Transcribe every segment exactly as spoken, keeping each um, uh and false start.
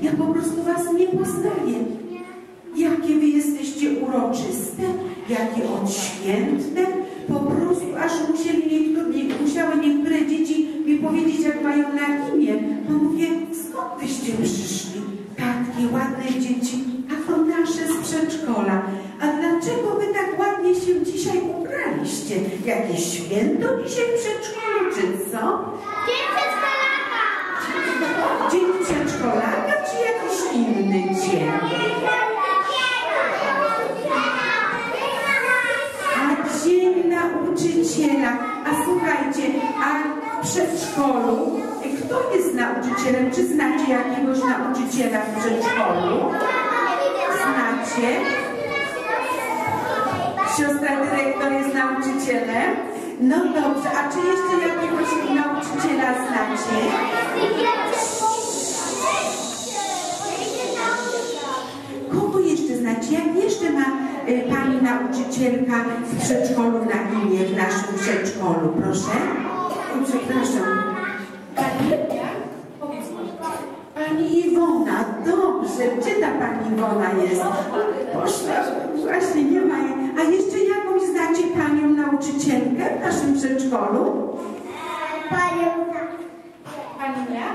Ja po prostu was nie poznaję. Jakie wy jesteście uroczyste, jakie odświętne. Po prostu aż musieli niektóre, musiały niektóre dzieci mi powiedzieć, jak mają na imię. No mówię, skąd tyście przyszli? Takie ładne dzieci, a to nasze z przedszkola. A dlaczego wy tak ładnie się dzisiaj ubraliście? Jakieś święto dzisiaj w przedszkolu, czy co? Dzień przedszkolaka! Dzień przedszkolaka, czy jakiś inny dzień? A dzień nauczyciela. A słuchajcie, a w przedszkolu, kto jest nauczycielem? Czy znacie jakiegoś nauczyciela w przedszkolu? Znacie? Siostra dyrektor jest nauczycielem? No dobrze, a czy jeszcze jakiegoś nauczyciela znacie? Kogo jeszcze znacie? Jak jeszcze ma y, pani nauczycielka w przedszkolu na imię, w naszym przedszkolu? Proszę? O, przepraszam. Pani? Powiedz może. Pani Iwona, dobrze. Gdzie ta pani Iwona jest? Poszła, właśnie nie ma jej. A jeszcze jakąś znacie panią nauczycielkę w naszym przedszkolu? Panią Pani jak?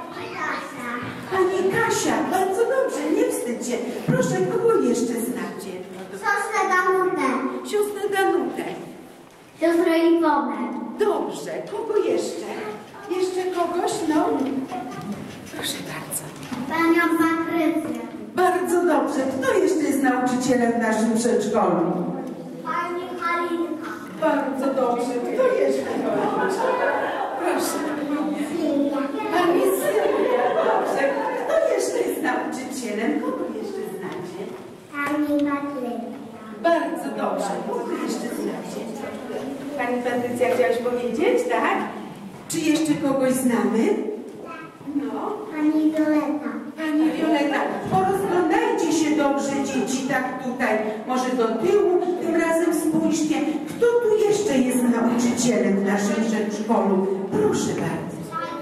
Pani Kasia, bardzo dobrze, nie wstydź się. Proszę, kogo jeszcze znacie? Siostrę Danutę. Siostrę Danutę. Siostrę Iwonę. Dobrze, kogo jeszcze? Jeszcze kogoś? No. Proszę bardzo. Panią Patrycję. Bardzo dobrze. Kto jeszcze jest nauczycielem w naszym przedszkolu? Pani Halinka. Bardzo dobrze. Kto jeszcze? Proszę. Sylwia. Pani Sylwia. Dobrze. Kto jeszcze jest nauczycielem? Kogo jeszcze znacie? Pani Patrycja. Bardzo dobrze. Kogo jeszcze znacie? Pani Patrycja, chciałaś powiedzieć, tak? Czy jeszcze kogoś znamy? No. Pani Violeta. Pani Violeta, porozglądajcie się dobrze, dzieci, tak tutaj. Może do tyłu, tym razem spójrzcie. Kto tu jeszcze jest nauczycielem w naszym przedszkolu? Proszę bardzo.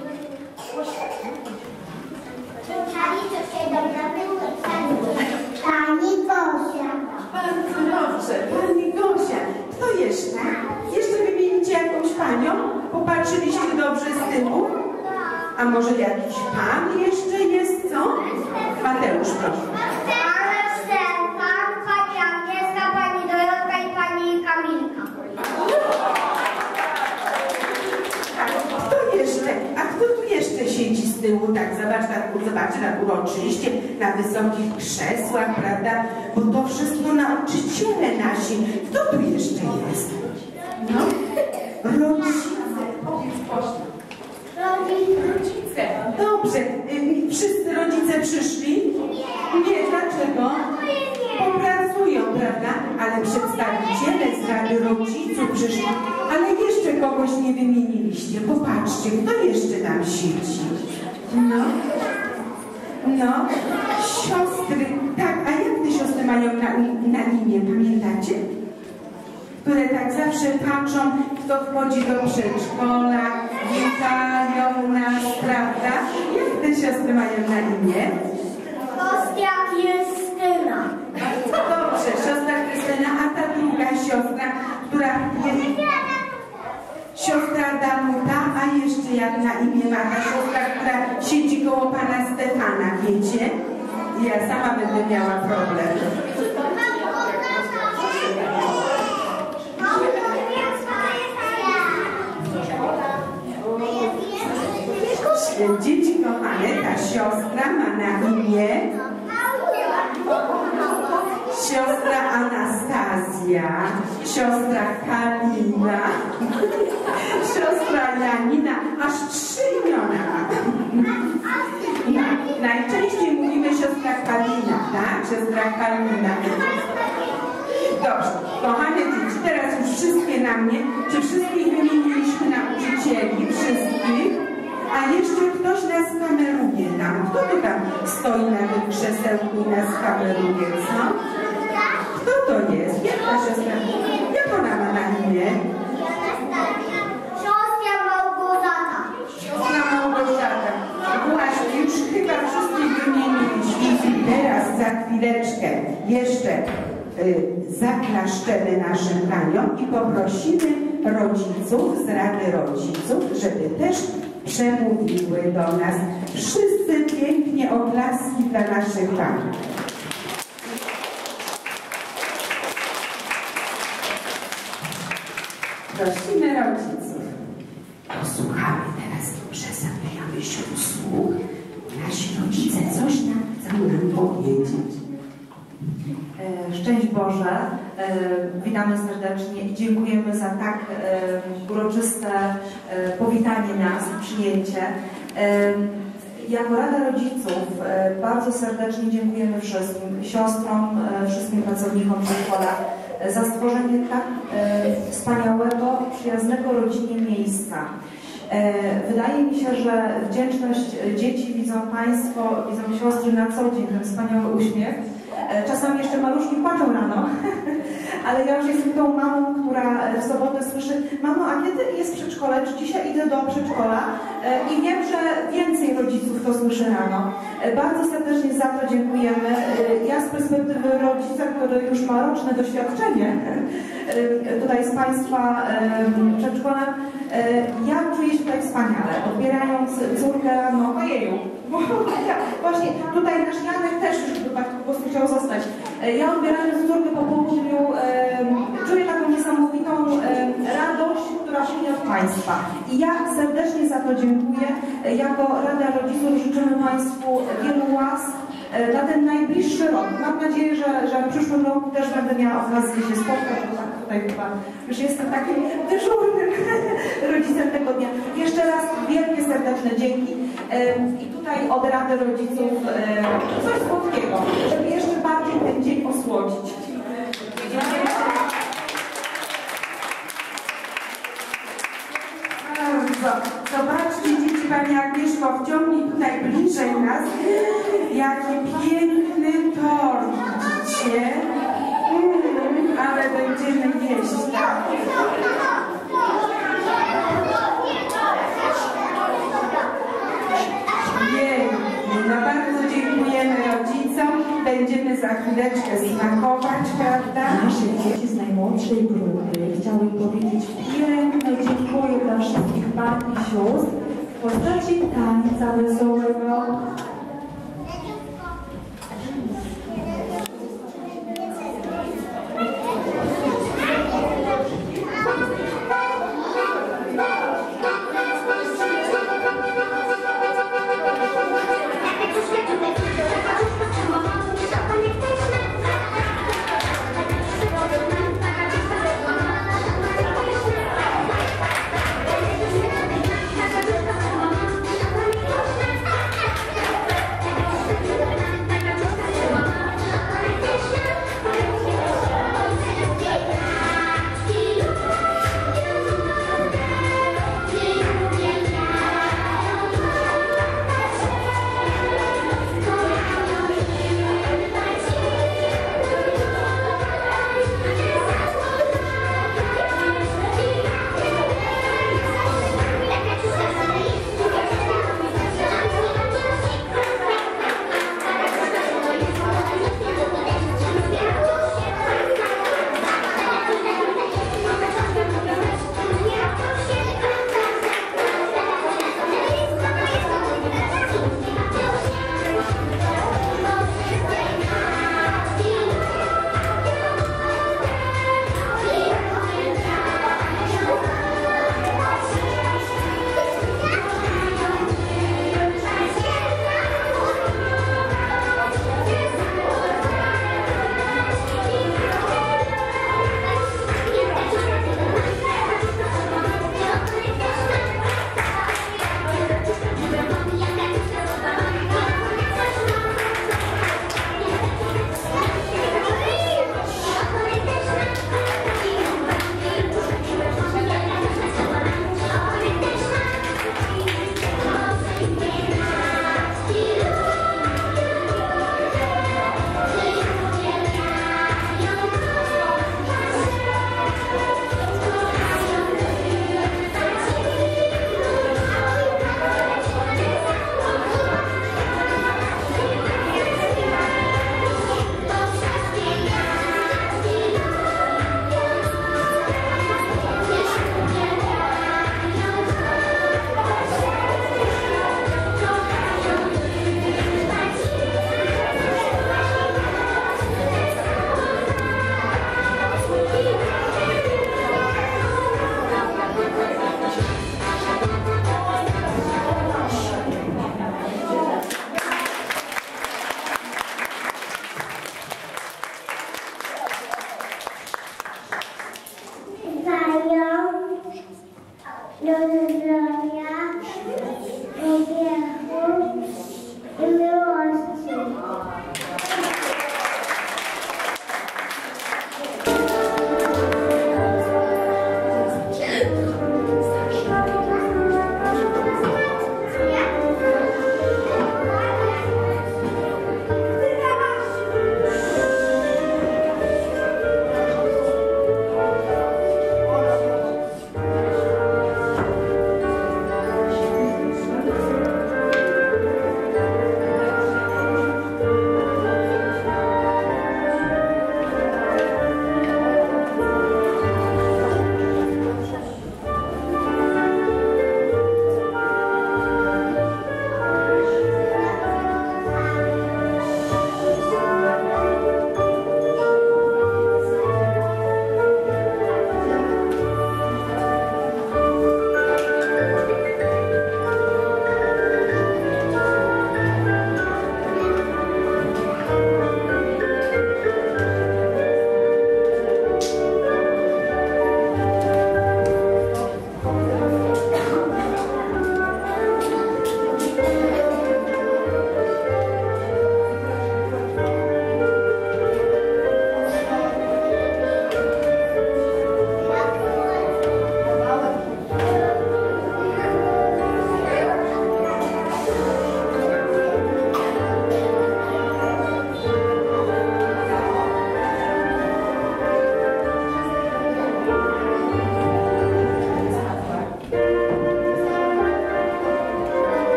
Pani Gosia. Bardzo dobrze, pani Gosia. Kto jeszcze? Jeszcze wymienicie jakąś panią? Popatrzyliście dobrze z tyłu? A może jakiś pan jeszcze jest, co? Mateusz, proszę. Ale Stefan, pani Agnieszka, pani Dorotka i pani Kamilka. Tak, kto jeszcze? A kto tu jeszcze siedzi z tyłu? Tak, zobacz, tak, zobaczcie, tak uroczyście, na wysokich krzesłach, prawda? Bo to wszystko nauczyciele nasi. Kto tu jeszcze jest? No? Rodzice. Powiedz, proszę. Rodzice. Dobrze. Y, wszyscy rodzice przyszli? Nie. Dlaczego? Popracują, prawda? Ale przedstawiciele z Rady Rodziców przyszli. Ale jeszcze kogoś nie wymieniliście. Popatrzcie, kto jeszcze tam siedzi? No. No. Siostry. Tak, a jak te siostry mają na, na imię? Pamiętacie? Które tak zawsze patrzą, kto wchodzi do przedszkola, witają nas, prawda? Jak te siostry mają na imię? Kostia Krystyna. Dobrze, siostra Krystyna, a ta druga siostra, która jest... Siostra Danuta, a jeszcze jak na imię ma ta siostra, która siedzi koło pana Stefana, wiecie? Ja sama będę miała problem. Dzieci kochane, ta siostra ma na imię siostra Anastazja, siostra Kalina, siostra Janina, aż trzy imiona. No, najczęściej mówimy siostra Kalina, tak? Siostra Kalina. Dobrze, kochane dzieci, teraz już wszystkie na mnie. Czy wszystkich wymieniliśmy nauczycieli? Wszystkich? A jeszcze ktoś nas kameruje tam. Kto tu tam stoi na tym krzesełku i nas kameruje, co? Kto to jest? Jak ta siostra? Jak ona ma na imię? Siostra Małgorzata. Siostra Małgorzata. Właśnie, już chyba wszystkich wymieniliśmy. chwileczkę jeszcze y, zaklaszczemy naszym paniom i poprosimy rodziców z Rady Rodziców, żeby też przemówiły do nas. Wszyscy pięknie oklaski dla naszych pań. Prosimy rodziców. Posłuchamy teraz przestawiamy się usług. Nasi rodzice coś nam chcą nam powiedzieć. Szczęść Boże, witamy serdecznie i dziękujemy za tak uroczyste powitanie nas i przyjęcie. Jako Rada Rodziców bardzo serdecznie dziękujemy wszystkim siostrom, wszystkim pracownikom przedszkola za stworzenie tak wspaniałego, przyjaznego rodzinie miejsca. Wydaje mi się, że wdzięczność dzieci widzą Państwo, widzą siostry na co dzień, ten wspaniały uśmiech. Czasami jeszcze maluszki płaczą rano, ale ja już jestem tą mamą, która w sobotę słyszy: mamo, a kiedy jest przedszkole? Czy dzisiaj idę do przedszkola? I wiem, że więcej rodziców to słyszy rano. Bardzo serdecznie za to dziękujemy. Ja z perspektywy rodzica, który już ma roczne doświadczenie tutaj z Państwa przedszkolem, ja czuję się tutaj wspaniale, odbierając córkę rano. Ojeju, bo właśnie tutaj nasz Janek też już chyba po prostu chciał zostać. Ja odbierając córkę po południu czuję taką niesamowitą radość, która płynie od Państwa. I ja serdecznie za to dziękuję. Jako Rada Rodziców życzymy Państwu wielu łask na ten najbliższy rok. Mam nadzieję, że, że w przyszłym roku też będę miała okazję się spotkać, bo tak tutaj chyba już jestem takim dyżurnym rodzicem tego dnia. Jeszcze raz wielkie serdeczne dzięki. I tutaj od Rady Rodziców coś słodkiego, żeby jeszcze bardziej ten dzień osłodzić. Zobaczcie, dzieci, Pani Agnieszko, wciągnij tutaj bliżej nas. Jaki piękny tort, widzicie? Mm, ale będziemy jeść. Jej, no bardzo dziękujemy rodzicom. Będziemy za chwileczkę smakować, prawda? Nasze dzieci z najmłodszej grupy chciały powiedzieć piękne dziękuję dla wszystkich pań i sióstr w postaci tańca wesołego.